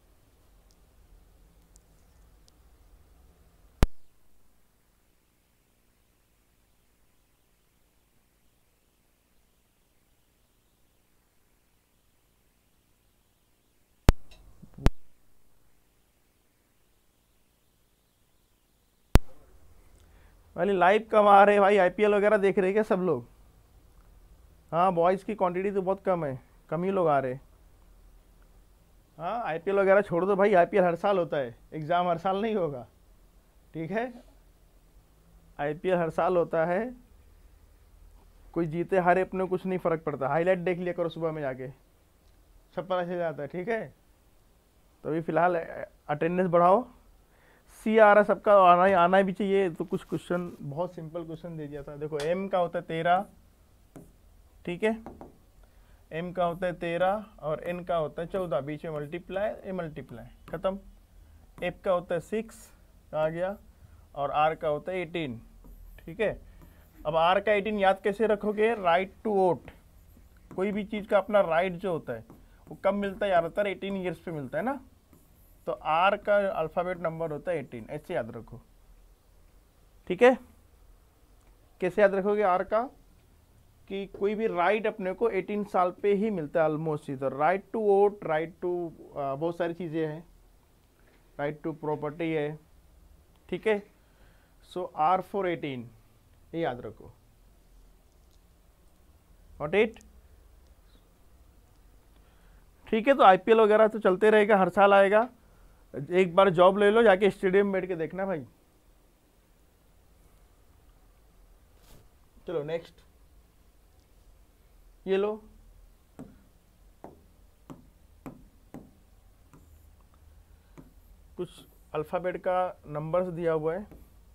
वाली लाइव कम आ रहे भाई, आईपीएल वगैरह देख रहे क्या सब लोग? हाँ बॉयज़ की क्वांटिटी तो बहुत कम है, कम ही लोग आ रहे। हाँ आईपीएल वगैरह छोड़ दो भाई, आईपीएल हर साल होता है, एग्ज़ाम हर साल नहीं होगा, ठीक है। आईपीएल हर साल होता है, कोई जीते हारे अपने कुछ नहीं फ़र्क पड़ता। हाईलाइट देख लिया करो सुबह में जाके, सब पता चल जाता है, ठीक है। तो अभी फ़िलहाल अटेंडेंस बढ़ाओ। सी आ रहा सबका, आना भी चाहिए। तो कुछ क्वेश्चन बहुत सिंपल क्वेश्चन दे दिया था। देखो एम का होता है 13, ठीक है, एम का होता है 13 और एन का होता है 14, बीच में मल्टीप्लाई, ए मल्टीप्लाई, खत्म। एफ का होता है 6 आ गया और आर का होता है 18, ठीक है। अब आर का 18 याद कैसे रखोगे? राइट टू वोट, कोई भी चीज़ का अपना राइट जो होता है वो कब मिलता है? ज़्यादातर 18 ईयर्स पे मिलता है ना। तो आर का अल्फ़ाबेट नंबर होता है 18, ऐसे याद रखो, ठीक है। कैसे याद रखोगे आर का? कि कोई भी राइट अपने को 18 साल पे ही मिलता है ऑलमोस्ट ही। तो right to vote, right to बहुत सारी चीज़ें हैं, राइट टू प्रॉपर्टी है, ठीक है। सो आर फॉर 18 ये याद रखो, गॉट इट, ठीक है। तो आईपीएल वगैरह तो चलते रहेगा, हर साल आएगा। एक बार जॉब ले लो, जाके स्टेडियम में बैठ के देखना भाई। चलो नेक्स्ट, ये लो, कुछ अल्फ़ाबेट का नंबर्स दिया हुआ है।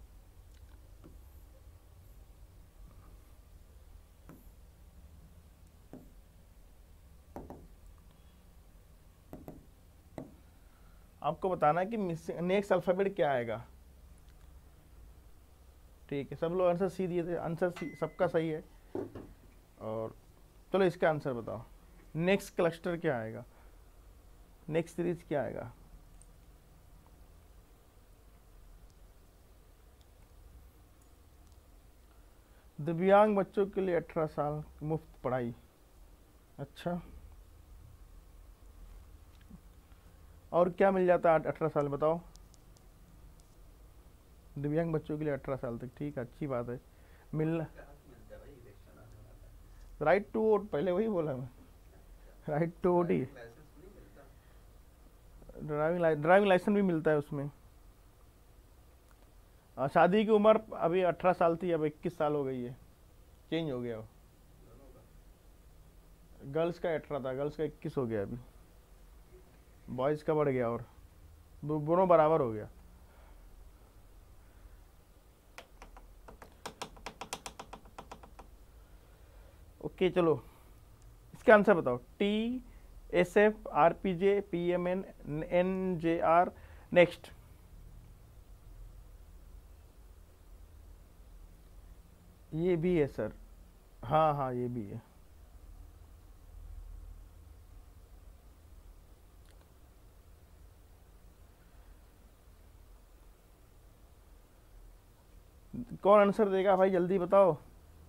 आपको बताना है कि नेक्स्ट अल्फ़ाबेट क्या आएगा। ठीक है, सब लोग आंसर सी दिए थे, आंसर सी सबका सही है। और चलो इसका आंसर बताओ, नेक्स्ट क्लस्टर क्या आएगा, नेक्स्ट सीरीज क्या आएगा। दिव्यांग बच्चों के लिए 18 साल मुफ्त पढ़ाई। अच्छा, और क्या मिल जाता है 18 साल, बताओ। दिव्यांग बच्चों के लिए 18 साल तक, ठीक है, अच्छी बात है। मिलना, क्या मिलता है भाई, इलेक्शन आने वाला है। राइट टू वोट, पहले वही बोला मैं, राइट टू वोट ही। लाइसेंस नहीं मिलता। ड्राइविंग लाइसेंस भी मिलता है उसमें। शादी की उम्र अभी 18 साल थी, अब 21 साल हो गई है, चेंज हो गया वो। दोनों का। गर्ल्स का 18 था, गर्ल्स का 21 हो गया अभी, बॉयज़ का बढ़ गया, और दोनों बराबर हो गया। ओके चलो, इसका आंसर बताओ। T S F R P J P M N N J R, next. ये भी है सर, हाँ हाँ ये भी है। कौन आंसर देगा भाई, जल्दी बताओ।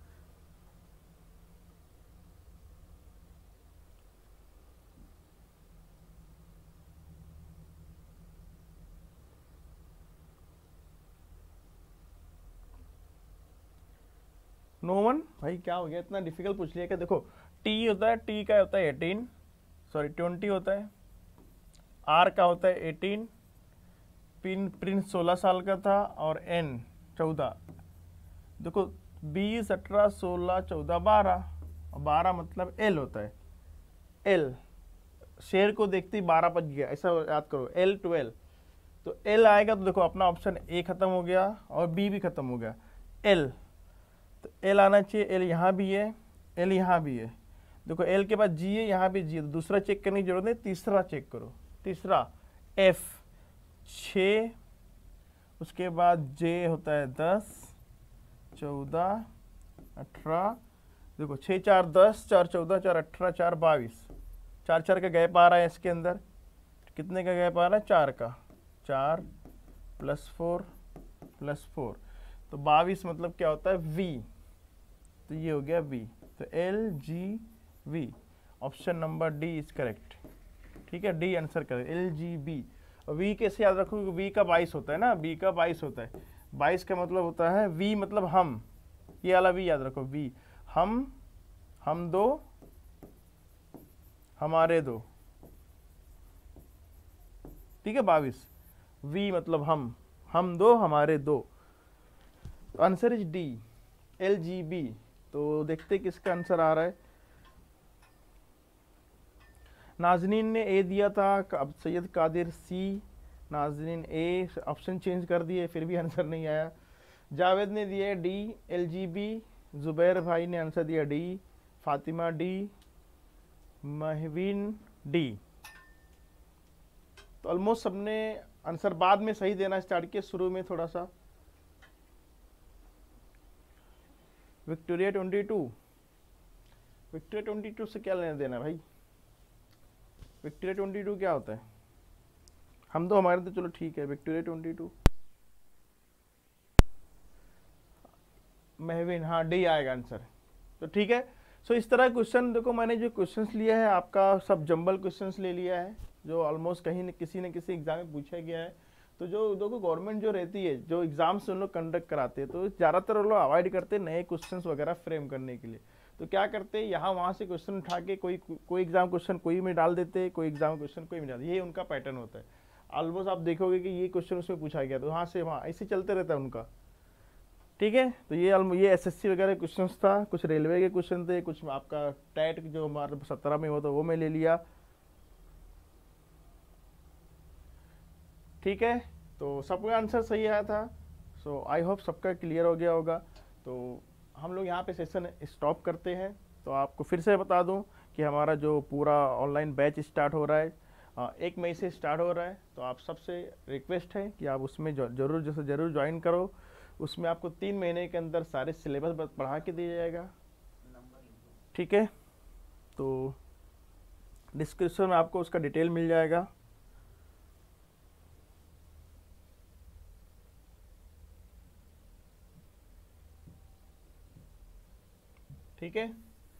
नो वन, भाई क्या हो गया, इतना डिफिकल्ट पूछ लिया क्या। देखो टी होता है, टी का होता है 18, सॉरी 20 होता है। आर का होता है 18, प्रिंस 16 साल का था, और एन 14। देखो 20, 18, 16, 14, 12, और 12 मतलब एल होता है। एल शेर को देखते ही 12 बज गया, ऐसा याद करो, एल 12। तो एल आएगा, तो देखो अपना ऑप्शन ए खत्म हो गया और बी भी खत्म हो गया, एल। तो एल आना चाहिए, एल यहाँ भी है, एल यहाँ भी है। देखो एल के बाद जी है, यहाँ भी जी है, तो दूसरा चेक करने की जरूरत नहीं, तीसरा चेक करो। तीसरा एफ 6, उसके बाद जे होता है 10, 14, 18। देखो 6 4 10, 4 14, 4 18, 4 22, 4 4 का गैप आ रहा है इसके अंदर। कितने का गैप आ रहा है, 4 का, 4 + 4 + 4, तो 22 मतलब क्या होता है, वी। तो ये हो गया वी, तो L G V, option number D is correct. ठीक है, डी आंसर करें, एल जी बी। वी कैसे याद रखो, वी का 22 होता है ना, बी का 22 होता है। 22 का मतलब होता है वी, मतलब हम, ये वाला वी याद रखो, वी हम दो, हमारे दो, ठीक है। 22 वी मतलब हम दो, हमारे दो। Answer is D, L G B. तो देखते किसका आंसर आ रहा है। नाजनीन ने ए दिया था, अब Syed Qadir C, Nazneen A, option change कर दिए फिर भी आंसर नहीं आया। जावेद ने दिया D, L G B. Zubair भाई ने आंसर दिया D, Fatima D, Mahveen D. तो ऑलमोस्ट सबने आंसर बाद में सही देना स्टार्ट किया, शुरू में थोड़ा सा। विक्टोरिया 22, विक्टोरिया 22 से क्या लेना देना भाई। विक्टोरिया 22 क्या होता है, हम दो हमारे, तो चलो ठीक है। विक्टोरिया 22 महवीन, हाँ डी आएगा आंसर, तो ठीक है। सो इस तरह क्वेश्चन, देखो मैंने जो क्वेश्चंस लिया है आपका सब जंबल क्वेश्चंस ले लिया है, जो ऑलमोस्ट कहीं न किसी एग्जाम में पूछा गया है। तो जो देखो गवर्नमेंट जो रहती है, जो एग्जाम्स उन लोग कंडक्ट कराते हैं, तो ज़्यादातर लोग अवॉइड करते हैं नए क्वेश्चंस वगैरह फ्रेम करने के लिए। तो क्या करते हैं, यहाँ वहाँ से क्वेश्चन उठा के कोई एग्जाम क्वेश्चन कोई में डाल देते हैं, कोई एग्जाम क्वेश्चन कोई में डाल, ये उनका पैटर्न होता है। ऑलमोस्ट आप देखोगे कि ये क्वेश्चन उसमें पूछा गया, तो वहाँ से वहाँ ऐसे चलते रहता है उनका। ठीक है, तो ये एसएससी वगैरह क्वेश्चंस था, कुछ रेलवे के क्वेश्चन थे, कुछ आपका टैट जो हमारे 17 में हो तो वो मैं ले लिया। ठीक है, तो सबका आंसर सही आया था। सो आई होप सबका क्लियर हो गया होगा। तो हम लोग यहाँ पे सेशन स्टॉप करते हैं। तो आपको फिर से बता दूं कि हमारा जो पूरा ऑनलाइन बैच स्टार्ट हो रहा है 1 मई से स्टार्ट हो रहा है। तो आप सबसे रिक्वेस्ट है कि आप उसमें ज़रूर ज्वाइन करो। उसमें आपको 3 महीने के अंदर सारे सिलेबस पढ़ा के दिया जाएगा। ठीक है, तो डिस्क्रिप्शन में आपको उसका डिटेल मिल जाएगा। ठीक है,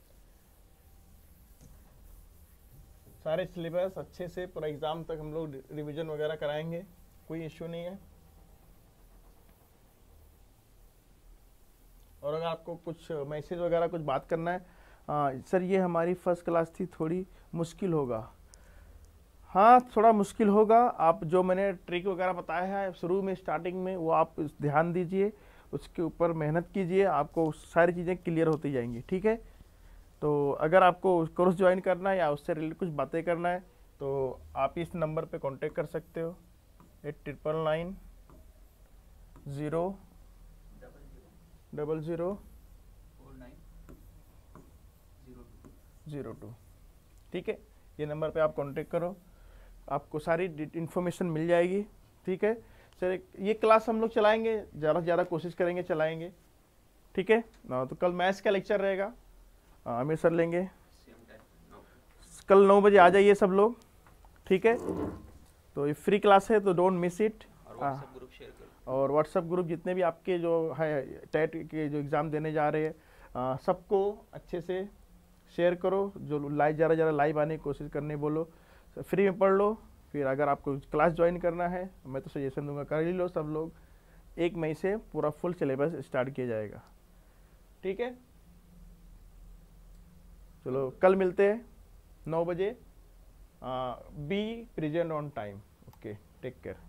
सारे सिलेबस अच्छे से पूरा एग्ज़ाम तक हम लोग रिवीजन वगैरह कराएंगे, कोई इश्यू नहीं है। और अगर आपको कुछ मैसेज वगैरह कुछ बात करना है, सर ये हमारी फर्स्ट क्लास थी, थोड़ी मुश्किल होगा। हाँ, थोड़ा मुश्किल होगा। आप जो मैंने ट्रिक वगैरह बताया है शुरू में स्टार्टिंग में, वो आप ध्यान दीजिए, उसके ऊपर मेहनत कीजिए, आपको सारी चीज़ें क्लियर होती जाएंगी। ठीक है, तो अगर आपको कोर्स ज्वाइन करना है या उससे रिलेटेड कुछ बातें करना है तो आप इस नंबर पे कांटेक्ट कर सकते हो 8999 000 4902। ठीक है, ये नंबर पे आप कांटेक्ट करो, आपको सारी इन्फॉर्मेशन मिल जाएगी। ठीक है सर, ये क्लास हम लोग चलाएंगे, ज़्यादा से ज़्यादा कोशिश करेंगे चलाएंगे। ठीक है ना, तो कल मैथ्स का लेक्चर रहेगा, आमिर सर लेंगे। कल 9 बजे आ जाइए सब लोग। ठीक है, तो ये फ्री क्लास है तो डोंट मिस इट। और व्हाट्सएप ग्रुप जितने भी आपके जो है टेट के जो एग्ज़ाम देने जा रहे हैं सबको अच्छे से शेयर करो। जो ज़्यादा लाइव आने की कोशिश करने बोलो, फ्री में पढ़ लो। फिर अगर आपको क्लास ज्वाइन करना है मैं तो सजेशन दूंगा कर ही लो सब लोग। 1 मई से पूरा फुल सिलेबस स्टार्ट किया जाएगा। ठीक है, चलो कल मिलते हैं 9 बजे। Be present on time. Okay, take care.